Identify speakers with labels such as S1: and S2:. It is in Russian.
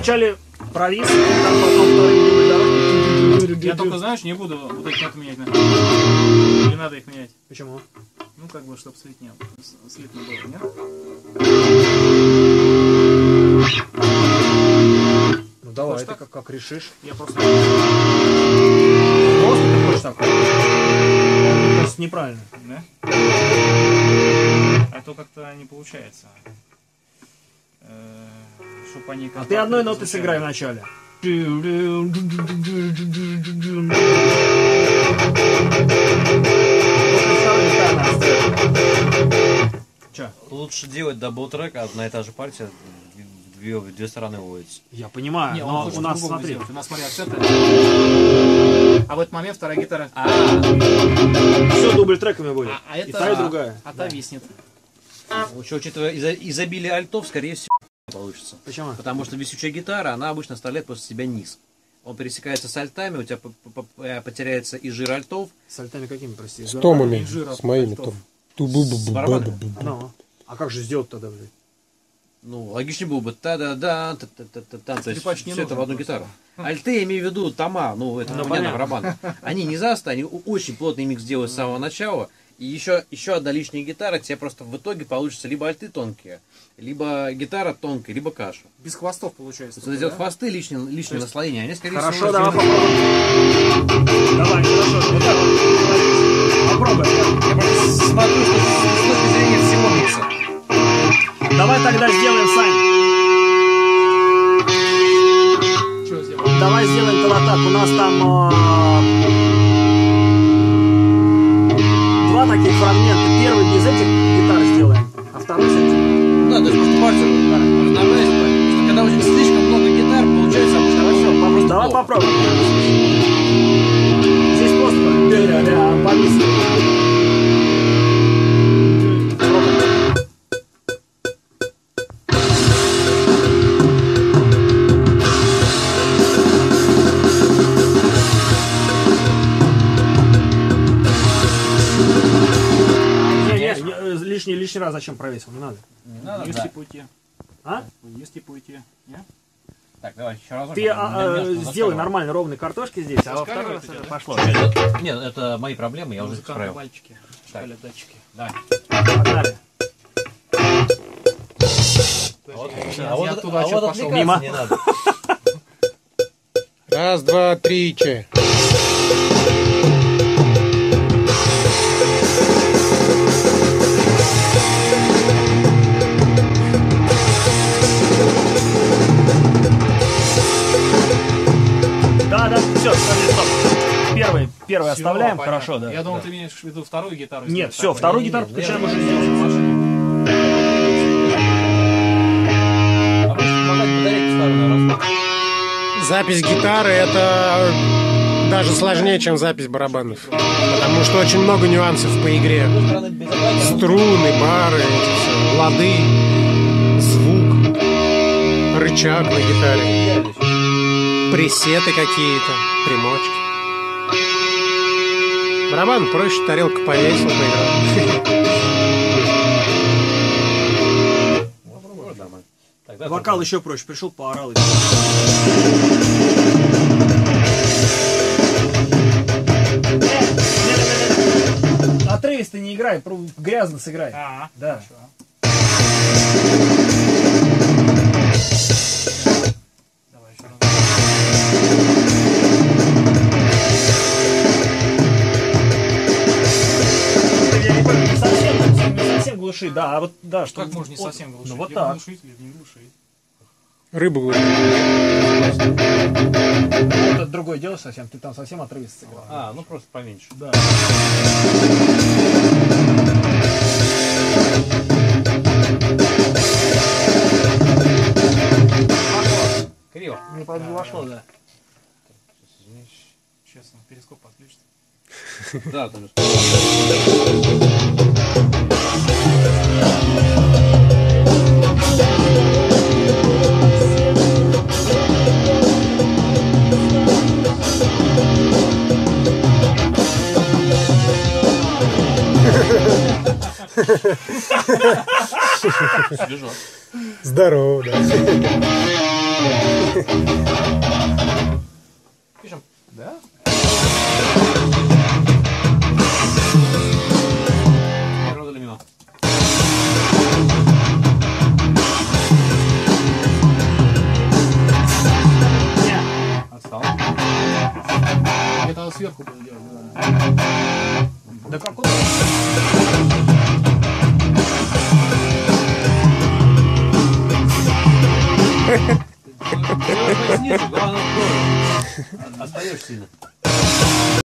S1: вначале провис, там потом вторые дороги.
S2: Я только, знаешь, не буду вот эти ноты менять. Не надо их менять.
S1: Почему?
S2: Ну, как бы, чтобы слитно было, нет?
S1: Ну давай, ты как решишь.
S2: Я просто...
S1: Просто ты хочешь так? Мне кажется, неправильно.
S2: Да? А то как-то не получается. Чтоб они
S1: А ты одной ноты сыграй вначале. Че?
S3: Лучше делать дабл-трек, а на та же партия в две стороны уводится.
S1: Я понимаю,
S2: Не,
S1: но
S2: он
S1: у нас,
S2: по-другому
S1: смотри.
S2: сделать. У нас, смотри, акценты. А в этот момент вторая гитара.
S1: Все дубль треками будет.
S2: А
S1: И
S2: это...
S1: та, и другая.
S2: А та виснет.
S3: Еще, учитывая изобилие альтов, скорее всего, получится.
S1: Почему?
S3: Потому что висючая гитара, она обычно оставляет после себя низ. Он пересекается с альтами, у тебя потеряется и жир альтов.
S1: С альтами какими, прости?
S4: С томами,
S2: инжира,
S4: с моими
S2: альтов.
S4: там.
S1: Ну, а как же сделать тогда, блядь?
S3: Ну, логичнее было бы та-да-да, та-та-та-та, то есть
S2: Скрипач не
S3: все это в
S2: нужен
S3: одну
S2: просто.
S3: гитару. Альты, я имею в виду тома, ну, это понятно, барабан. Они низастые, они очень плотный микс делают с самого начала. И еще одна лишняя гитара, тебе просто в итоге получится либо альты тонкие, либо гитара тонкая, либо каша.
S2: Без хвостов получается.
S3: Вот эти вот хвосты, лишнее наслоение, они, скорее
S1: Хорошо,
S3: всего...
S1: давай попробуем. Давай, хорошо, вот так вот. Попробуй.
S3: Я просто смотрю, что с точки зрения всего микса.
S1: Давай тогда сделаем, Сань.
S2: Что сделать?
S1: Давай сделаем-то вот так. У нас там два таких фрагмента. Первый без этих гитар сделаем, а второй с этим.
S3: Да, то есть просто партию разнообразить, потому что когда очень слишком много гитар, получается обычно все, просто
S1: Давай
S3: плохо.
S1: попробуем. Здесь просто повисли. Лишний раз зачем провесил? Не надо.
S3: Не надо,
S2: Есть
S3: да.
S2: типа уйти.
S1: А?
S2: Есть типа уйти. Не?
S3: Так, давай еще разок.
S1: Ты сделай нормально ровные картошки здесь, а во второй раз
S2: Зашкаливает,
S1: это пошло.
S3: Нет, это мои проблемы, я уже их
S2: Музыкальные
S3: исправил.
S2: мальчики. Шкалят датчики.
S3: Давай.
S1: Погнали.
S2: Я оттуда отчет пошел.
S3: отвлекаться
S1: Мимо.
S3: не надо.
S4: Раз, два, три, че.
S1: Да, все, стоп. Первый
S2: Всё,
S1: оставляем,
S2: понятно.
S1: хорошо, да.
S2: Я думал, ты имеешь в виду вторую гитару.
S1: Нет,
S2: сделать
S1: все,
S2: так.
S1: вторую
S3: Не,
S1: гитару
S3: не,
S1: включаем
S2: Я
S1: уже
S2: уже
S1: здесь.
S2: в машине.
S3: А просто помогать батарейки старые, раз.
S4: Запись гитары это даже сложнее, чем запись барабанов. Потому что очень много нюансов по игре.
S3: С другой стороны, безопаснее.
S4: Струны, бары, эти все, лады, звук, рычаг на гитаре, пресеты какие-то, примочки. Барабан проще, тарелку повесил, поиграл.
S3: Так, да,
S1: Вокал еще проще, пришел, поорал. Отрывисто не играй, грязно сыграй.
S2: А,
S1: Да.
S2: хорошо. Давай еще раз.
S1: Я не понял, не совсем глуши, да, а вот, да, что...
S2: Как можно не совсем глушить?
S1: Ну вот
S2: Либо
S1: так.
S2: глушить, либо не глушить.
S4: Рыбу глушит.
S1: Это другое дело совсем, ты там совсем отрывисто сыграл.
S3: А, ну просто поменьше.
S1: Да.
S3: Криво.
S1: Не вошло, да.
S2: Честно, перископ подключится.
S3: Да, там.
S4: Здорово, да.
S3: Пишем.
S1: Да?
S3: Рода для мимо.
S2: Отстал.
S1: Это надо сверху было делать. Да.
S3: Да как удобно. Снизу, главное, остаешь сильно.